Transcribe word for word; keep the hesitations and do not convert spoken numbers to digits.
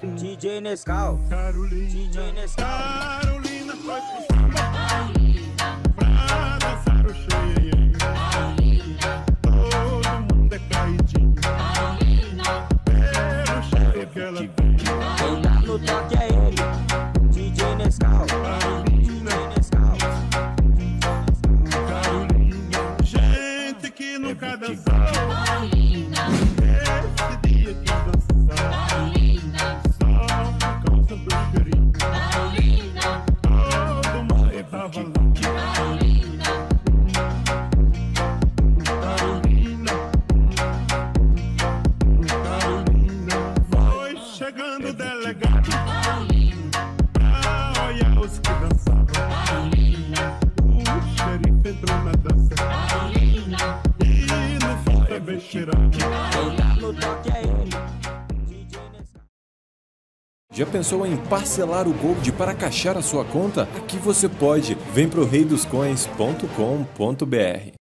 D J Nescau, Carolina, D J Nescau. Carolina foi pro samba pra dançar o cheio. Todo mundo é caidinho pelo cheiro que ela tem. Quem tá no toque é ele, D J Nescau, Carolina, D J Nescau. Carolina, gente que nunca dançou. Esse dia que dançar só por causa do cheirinho. Todo mundo tava lá. Carolina, Carolina, foi chegando o delegado pra olhar os que dançavam. O xerife entrou na dança e no fim também cheirava. Quem tá no toque é ele, D J Nescau. Já pensou em parcelar o Gold para caixar a sua conta? Aqui você pode. Vem pro rei dos coins ponto com ponto br.